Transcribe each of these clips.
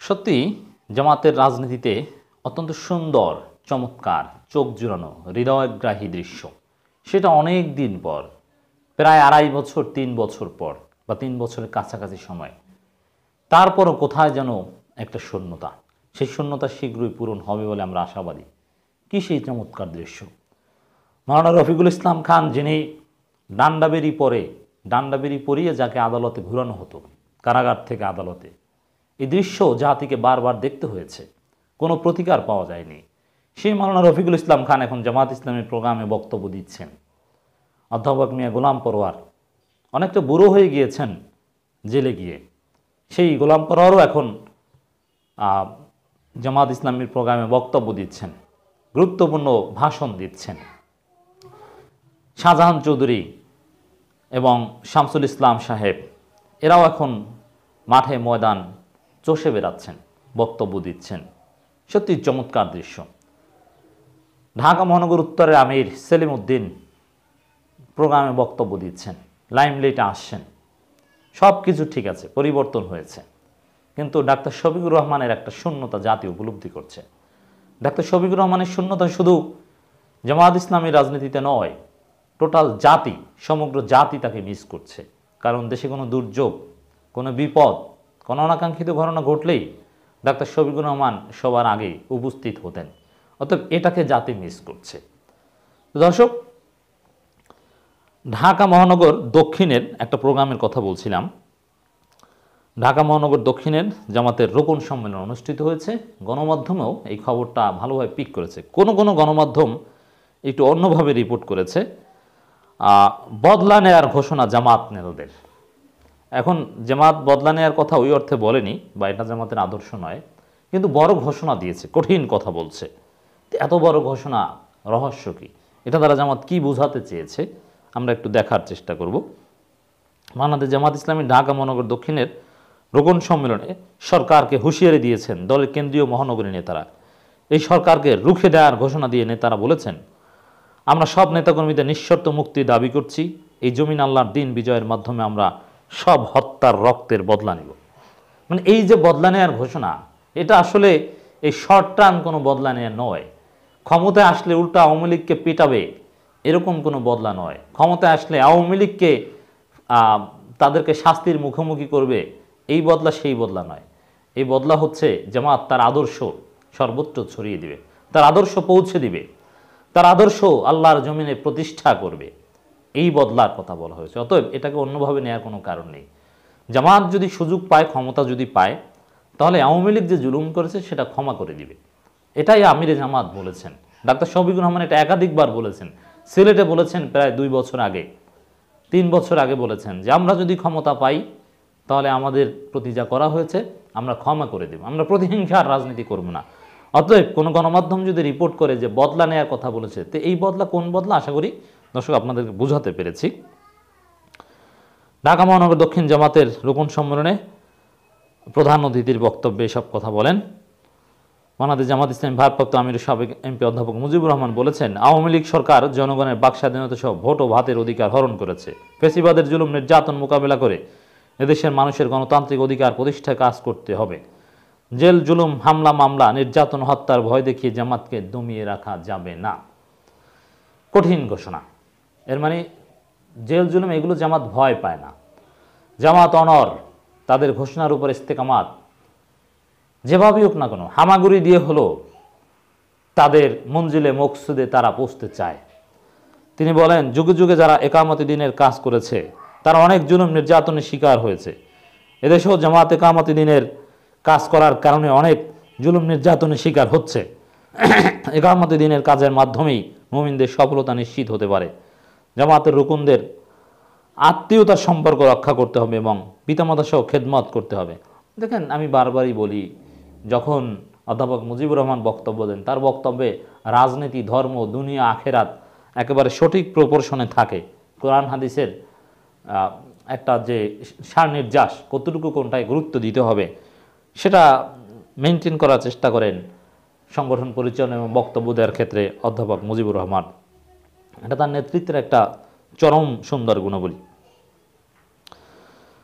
সত্যি জামাতের রাজনীতিতে অত্যন্ত সুন্দর, চমৎকার, চোখ জুড়ানো, হৃদয়গ্রাহী দৃশ্য। সেটা অনেক দিন পর, প্রায় 2.5 বছর 3 বছর পর বা 3 বছরের কাছাকাছি সময়, তারপরও কোথায় যেন একটা শূন্যতা। সেই শূন্যতা শীঘ্রই পূরণ হবে বলে আমরা আশাবাদী। কী সেই চমৎকার দৃশ্য! মাওলানা রফিকুল ইসলাম খান, যিনি ডান্ডাবেরি পরিয়ে যাকে আদালতে ঘুরানো হতো, কারাগার থেকে আদালতে, এই দৃশ্য জাতিকে বারবার দেখতে হয়েছে, কোনো প্রতিকার পাওয়া যায়নি। সেই মাওলানা রফিকুল ইসলাম খান এখন জামাত ইসলামের প্রোগ্রামে বক্তব্য দিচ্ছেন। অধ্যাপক মিয়া গোলাম পরোয়ার অনেকটা বুড়ো হয়ে গিয়েছেন জেলে গিয়ে, সেই গোলাম পরোয়ারও এখন জামাত ইসলামের প্রোগ্রামে বক্তব্য দিচ্ছেন, গুরুত্বপূর্ণ ভাষণ দিচ্ছেন। শাহজাহান চৌধুরী এবং শামসুল ইসলাম সাহেব এরাও এখন মাঠে ময়দান চষে বেড়াচ্ছেন, বক্তব্য দিচ্ছেন। সত্যি চমৎকার দৃশ্য। ঢাকা মহানগর উত্তরের আমির সেলিম উদ্দিন প্রোগ্রামে বক্তব্য দিচ্ছেন, লাইমলাইটে আসছেন। সব কিছু ঠিক আছে, পরিবর্তন হয়েছে, কিন্তু ডাক্তার শফিকুর রহমানের একটা শূন্যতা জাতি উপলব্ধি করছে। ডাক্তার শফিকুর রহমানের শূন্যতা শুধু জামাত ইসলামী রাজনীতিতে নয়, টোটাল জাতি, সমগ্র জাতি তাকে মিস করছে। কারণ দেশে কোনো দুর্যোগ, কোনো বিপদ, কোনো অনাকাঙ্ক্ষিত ঘটনা ঘটলেই ডাক্তার শফিকুর রহমান সবার আগে উপস্থিত হতেন। অতএব এটাকে জাতি মিস করছে। দর্শক, ঢাকা মহানগর দক্ষিণের একটা প্রোগ্রামের কথা বলছিলাম। ঢাকা মহানগর দক্ষিণের জামাতের রোকন সম্মেলন অনুষ্ঠিত হয়েছে। গণমাধ্যমেও এই খবরটা ভালোভাবে পিক করেছে। কোনো কোনো গণমাধ্যম একটু অন্যভাবে রিপোর্ট করেছে। বদলা নেয়ার ঘোষণা জামাত নেতাদের। এখন জামাত বদলা নেয়ার কথা ওই অর্থে বলেনি, বা এটা জামাতের আদর্শ নয়, কিন্তু বড় ঘোষণা দিয়েছে, কঠিন কথা বলছে। এত বড় ঘোষণা, রহস্য কি? এটা দ্বারা জামাত কি বোঝাতে চেয়েছে আমরা একটু দেখার চেষ্টা করব। বাংলাদেশ জামাত ইসলামী ঢাকা মহানগর দক্ষিণের রোকন সম্মেলনে সরকারকে হুঁশিয়ারি দিয়েছেন দলের কেন্দ্রীয় মহানগরী নেতারা। এই সরকারকে রুখে দেওয়ার ঘোষণা দিয়ে নেতারা বলেছেন, আমরা সব নেতাকর্মীদের নিঃশর্ত মুক্তি দাবি করছি। এই জমিন আল্লাহর দিন বিজয়ের মাধ্যমে আমরা সব হত্যার রক্তের বদলা নেব। মানে এই যে বদলা নেওয়ার ঘোষণা, এটা আসলে এই শর্ট টার্ম কোনো বদলা নেওয়া নয়। ক্ষমতায় আসলে উল্টা আওয়ামী লীগকে পেটাবে, এরকম কোনো বদলা নয়। ক্ষমতায় আসলে আওয়ামী লীগকে তাদেরকে শাস্তির মুখোমুখি করবে, এই বদলা সেই বদলা নয়। এই বদলা হচ্ছে জামাত তার আদর্শ সর্বত্র ছড়িয়ে দিবে, তার আদর্শ পৌঁছে দিবে, তার আদর্শ আল্লাহর জমিনে প্রতিষ্ঠা করবে। এই বদলার কথা বলা হয়েছে। অতএব এটাকে অন্যভাবে নেওয়ার কোনো কারণ নেই। জামাত যদি সুযোগ পায়, ক্ষমতা যদি পায়, তাহলে আওয়ামী লীগ যে জুলুম করেছে সেটা ক্ষমা করে দিবে। এটাই আমিরে জামাত বলেছেন। ডাক্তার শফিকুর রহমান এটা একাধিকবার বলেছেন। সিলেটে বলেছেন প্রায় 2 বছর আগে, 3 বছর আগে বলেছেন যে আমরা যদি ক্ষমতা পাই তাহলে আমাদের প্রতি যা করা হয়েছে আমরা ক্ষমা করে দেব, আমরা প্রতিহিংসার রাজনীতি করব না। অতএব কোনো গণমাধ্যম যদি রিপোর্ট করে যে বদলা নেওয়ার কথা বলেছে, তো এই বদলা কোন বদলা, আশা করি দর্শক আপনাদেরকে বোঝাতে পেরেছি। ঢাকা মহানগর দক্ষিণ জামাতের রোকন সম্মেলনে প্রধান অতিথির বক্তব্যে এসব কথা বলেন বাংলাদেশ জামাত ইসলামী ভারপ্রাপ্ত আমিরের সাবেক এমপি অধ্যাপক মুজিবুর রহমান বলেছেন, আওয়ামী লীগ সরকার জনগণের বাক স্বাধীনতা সহ ভোট ও ভাতের অধিকার হরণ করেছে। ফ্যাসিবাদের জুলুম নির্যাতন মোকাবেলা করে এদেশের মানুষের গণতান্ত্রিক অধিকার প্রতিষ্ঠায় কাজ করতে হবে। জেল জুলুম, হামলা মামলা, নির্যাতন, হত্যার ভয় দেখিয়ে জামাতকে দমিয়ে রাখা যাবে না। কঠিন ঘোষণা। এর মানে জেল জুলুম এগুলো জামাত ভয় পায় না। জামাত অনর, তাদের ঘোষণার উপর ইস্তেকামাত। যেভাবেই হোক না কেন, হামাগুড়ি দিয়ে হলো তাদের মঞ্জিলে মকসুদে তারা পৌঁছতে চায়। তিনি বলেন, যুগে যুগে যারা একামতি দিনের কাজ করেছে তারা অনেক জুলুম নির্যাতনের শিকার হয়েছে। এদেশেও জামাত একামতি দিনের কাজ করার কারণে অনেক জুলুম নির্যাতনের শিকার হচ্ছে। একামতি দিনের কাজের মাধ্যমেই মুমিনদের সফলতা নিশ্চিত হতে পারে। জামাতের রুকুনদের আত্মীয়তার সম্পর্ক রক্ষা করতে হবে এবং পিতামাতা সহ খেদমত করতে হবে। দেখেন, আমি বারবারই বলি, যখন অধ্যাপক মুজিবুর রহমান বক্তব্য দেন, তার বক্তব্যে রাজনীতি, ধর্ম, দুনিয়া, আখেরাত একেবারে সঠিক প্রপোর্শনে থাকে। কোরআন হাদিসের একটা যে সার নির্যাস, কতটুকু কোনটায় গুরুত্ব দিতে হবে সেটা মেনটেন করার চেষ্টা করেন সংগঠন পরিচালনা এবং বক্তব্য দেওয়ার ক্ষেত্রে অধ্যাপক মুজিবুর রহমান। এটা তার নেতৃত্বের একটা চরম সুন্দর গুণাবলী।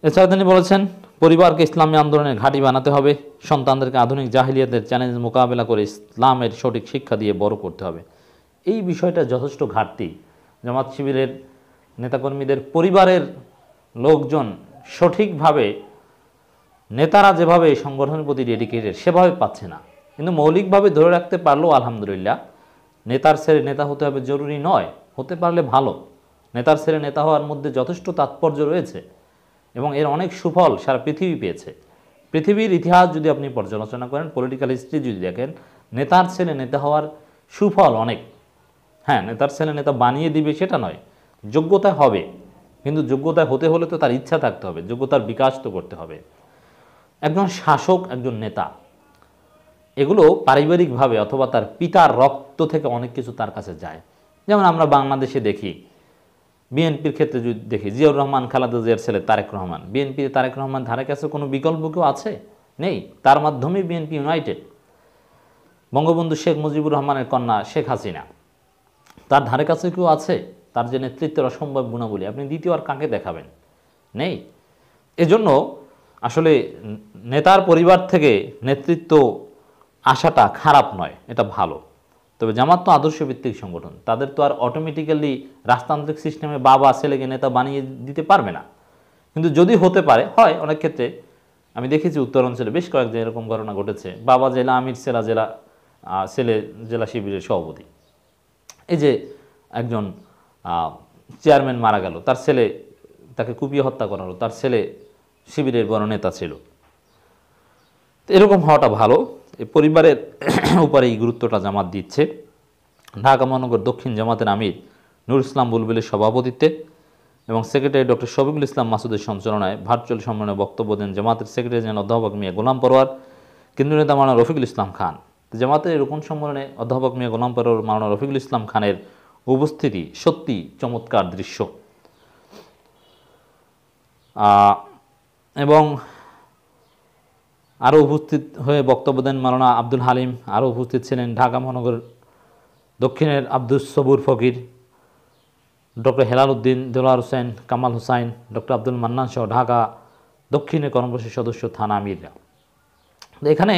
এছাড়া তিনি বলেছেন, পরিবারকে ইসলামী আন্দোলনের ঘাঁটি বানাতে হবে, সন্তানদেরকে আধুনিক জাহিলিয়াতের চ্যালেঞ্জ মোকাবেলা করে ইসলামের সঠিক শিক্ষা দিয়ে বড় করতে হবে। এই বিষয়টা যথেষ্ট ঘাটতি। জামাত শিবিরের নেতাকর্মীদের পরিবারের লোকজন সঠিকভাবে, নেতারা যেভাবে এই সংগঠনের প্রতি ডেডিকেটেড সেভাবে পাচ্ছে না। কিন্তু মৌলিকভাবে ধরে রাখতে পারলেও আলহামদুলিল্লাহ। নেতার ছেলে নেতা হতে হবে জরুরি নয়, হতে পারলে ভালো। নেতার ছেলে নেতা হওয়ার মধ্যে যথেষ্ট তাৎপর্য রয়েছে এবং এর অনেক সুফল সারা পৃথিবী পেয়েছে। পৃথিবীর ইতিহাস যদি আপনি পর্যালোচনা করেন, পলিটিক্যাল হিস্ট্রি যদি দেখেন, নেতার ছেলে নেতা হওয়ার সুফল অনেক। হ্যাঁ, নেতার ছেলে নেতা বানিয়ে দিবে সেটা নয়, যোগ্যতা হবে, কিন্তু যোগ্যতা হতে হলে তো তার ইচ্ছা থাকতে হবে, যোগ্যতার বিকাশ তো করতে হবে। একজন শাসক, একজন নেতা, এগুলো পারিবারিকভাবে অথবা তার পিতার রক্ত থেকে অনেক কিছু তার কাছে যায়। যেমন আমরা বাংলাদেশে দেখি, বিএনপির ক্ষেত্রে যদি দেখি, জিয়াউর রহমান খালেদা জিয়ার ছেলে তারেক রহমান, বিএনপিতে তারেক রহমান ধারে কাছে কোনো বিকল্প কেউ আছে? নেই। তার মাধ্যমে বিএনপি ইউনাইটেড। বঙ্গবন্ধু শেখ মুজিবুর রহমানের কন্যা শেখ হাসিনা, তার ধারে কাছে কেউ আছে? তার যে নেতৃত্বের অসম্ভব গুণাবলী, আপনি দ্বিতীয় আর কাকে দেখাবেন? নেই। এজন্য আসলে নেতার পরিবার থেকে নেতৃত্ব আসাটা খারাপ নয়, এটা ভালো। তবে জামাত তো আদর্শভিত্তিক সংগঠন, তাদের তো আর অটোমেটিক্যালি রাজতান্ত্রিক সিস্টেমে বাবা ছেলেকে নেতা বানিয়ে দিতে পারবে না। কিন্তু যদি হতে পারে, হয় অনেক ক্ষেত্রে। আমি দেখেছি উত্তরাঞ্চলে বেশ কয়েকদিন এরকম ঘটনা ঘটেছে। বাবা জেলা আমির, ছেলে জেলা শিবিরের সভাপতি। এই যে একজন চেয়ারম্যান মারা গেল, তার ছেলে, তাকে কুপিয়ে হত্যা করা হলো, তার ছেলে শিবিরের বড় নেতা ছিল। এরকম হওয়াটা ভালো। এই পরিবারের উপরে এই গুরুত্বটা জামাত দিচ্ছে। ঢাকা মহানগর দক্ষিণ জামাতের আমির নুর ইসলাম বুলবুলের সভাপতিত্বে এবং সেক্রেটারি ডক্টর শফিকুল ইসলাম মাসুদের সঞ্চালনায় ভার্চুয়াল সম্মেলনে বক্তব্য দেন জামাতের সেক্রেটারি জেনারেল অধ্যাপক মিয়া গোলাম পরোয়ার, কেন্দ্রীয় নেতা মাওলানা রফিকুল ইসলাম খান। জামাতের এরকম সম্মেলনে অধ্যাপক মিয়া গোলাম পরোয়ার, মাওলানা রফিকুল ইসলাম খানের উপস্থিতি সত্যি চমৎকার দৃশ্য। এবং আরও উপস্থিত হয়ে বক্তব্য দেন মাওলানা আব্দুল হালিম। আরও উপস্থিত ছিলেন ঢাকা মহানগর দক্ষিণের আব্দুস সবুর ফকির, ডক্টর হেলাল উদ্দিন, দেলোয়ার হোসেন, কামাল হুসাইন, ডক্টর আব্দুল মান্নান সহ ঢাকা দক্ষিণের কর্মপরিষদ সদস্য, থানা আমিররা। এখানে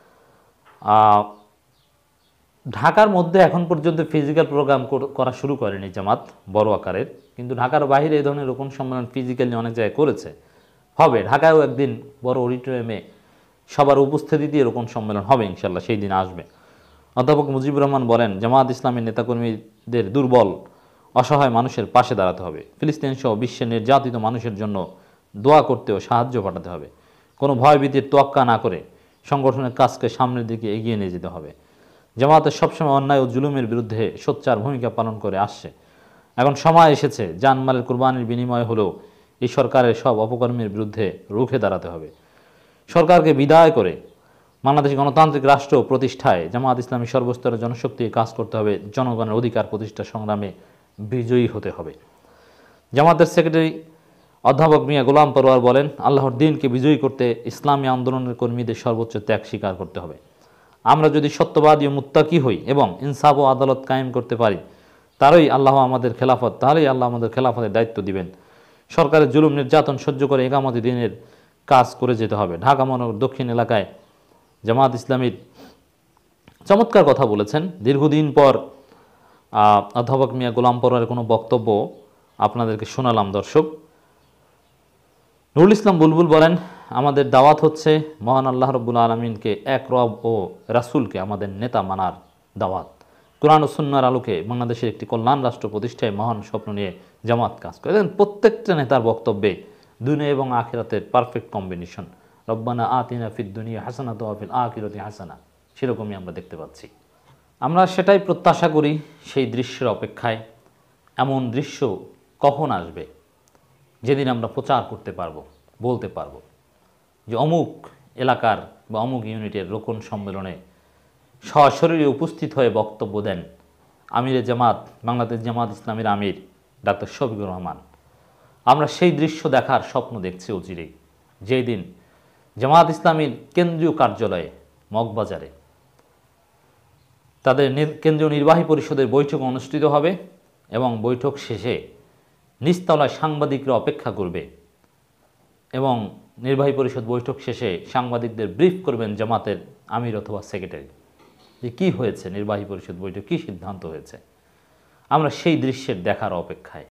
ঢাকার মধ্যে এখন পর্যন্ত ফিজিক্যাল প্রোগ্রাম করা শুরু করেনি জামাত বড় আকারের, কিন্তু ঢাকার বাইরে এই ধরনের রোকন সম্মেলন ফিজিক্যালি অনেক জায়গায় করেছে। হবে, ঢাকায়ও একদিন বড় অডিটোরিয়ামে সবার উপস্থিতিতে এরকম সম্মেলন হবে ইনশাল্লাহ, সেই দিন আসবে। অধ্যাপক মুজিবুর রহমান বলেন, জামাত ইসলামের নেতাকর্মীদের দুর্বল অসহায় মানুষের পাশে দাঁড়াতে হবে। ফিলিস্তিন সহ বিশ্বের নির্যাতিত মানুষের জন্য দোয়া করতে ও সাহায্য পাঠাতে হবে। কোনো ভয়ভীতির তোয়াক্কা না করে সংগঠনের কাজকে সামনের দিকে এগিয়ে নিয়ে যেতে হবে। জামাতে সবসময় অন্যায় ও জুলুমের বিরুদ্ধে সোচ্চার ভূমিকা পালন করে আসছে। এখন সময় এসেছে জানমালের কুরবানির বিনিময়ে হলেও এই সরকারের সব অপকর্মের বিরুদ্ধে রুখে দাঁড়াতে হবে। সরকারকে বিদায় করে বাংলাদেশ গণতান্ত্রিক রাষ্ট্র প্রতিষ্ঠায় জামাত ইসলামী সর্বস্তরের জনশক্তি কাজ করতে হবে। জনগণের অধিকার প্রতিষ্ঠা সংগ্রামে বিজয়ী হতে হবে। জামাতের সেক্রেটারি অধ্যাপক মিয়া গোলাম পরোয়ার বলেন, আল্লাহর দিনকে বিজয়ী করতে ইসলামী আন্দোলনের কর্মীদের সর্বোচ্চ ত্যাগ স্বীকার করতে হবে। আমরা যদি সত্যবাদী ও মুত্তাকি হই এবং ইনসাফ ও আদালত কায়েম করতে পারি, তাহলেই আল্লাহ আমাদের খেলাফতের দায়িত্ব দিবেন। সরকারের জুলুম নির্যাতন সহ্য করে একামতে দিনের কাজ করে যেতে হবে। ঢাকা মহানগর দক্ষিণ এলাকায় জামাত ইসলামীর চমৎকার কথা বলেছেন। দীর্ঘদিন পর অধ্যাপক মিয়া গোলাম পরোয়ারের কোনো বক্তব্য আপনাদেরকে শোনালাম দর্শক। নুরুল ইসলাম বুলবুল বলেন, আমাদের দাওয়াত হচ্ছে মহান আল্লাহ রাব্বুল আলামিনকে, এক রব ও রাসূলকে আমাদের নেতা মানার দাওয়াত। কোরআন ও সুন্নাহর আলোকে বাংলাদেশের একটি কল্যাণ রাষ্ট্র প্রতিষ্ঠায় মহান স্বপ্ন নিয়ে জামাত কাজ করে। প্রত্যেকটা নেতার বক্তব্যে দুনিয়া এবং আখিরাতের পারফেক্ট কম্বিনেশন। রব্বানা আতিনা ফিদ দুনিয়া হাসানাত ওয়া ফিল আখিরাতি হাসানা, সেরকমই আমরা দেখতে পাচ্ছি। আমরা সেটাই প্রত্যাশা করি, সেই দৃশ্যের অপেক্ষায়। এমন দৃশ্য কখন আসবে যেদিন আমরা প্রচার করতে পারবো, বলতে পারবো যে অমুক এলাকার বা অমুক ইউনিটের রোকন সম্মেলনে সশরীরে উপস্থিত হয়ে বক্তব্য দেন আমিরে জামাত, বাংলাদেশ জামাত ইসলামীর আমির ডাক্তার শফিকুর রহমান। আমরা সেই দৃশ্য দেখার স্বপ্ন দেখছি অচিরেই, যেই দিন জামাত ইসলামীর কেন্দ্রীয় কার্যালয়ে মগবাজারে তাদের কেন্দ্রীয় নির্বাহী পরিষদের বৈঠক অনুষ্ঠিত হবে এবং বৈঠক শেষে নিচতলায় সাংবাদিকরা অপেক্ষা করবে এবং নির্বাহী পরিষদ বৈঠক শেষে সাংবাদিকদের ব্রিফ করবেন জামাতের আমির অথবা সেক্রেটারি যে কী হয়েছে, নির্বাহী পরিষদ বৈঠক কী সিদ্ধান্ত হয়েছে। আমরা সেই দৃশ্যের দেখার অপেক্ষায়।